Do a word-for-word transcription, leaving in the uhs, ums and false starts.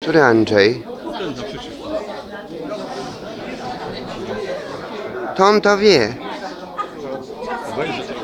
Który Andrzej? Ten naprzeciwko. To on to wie. Obejrzę.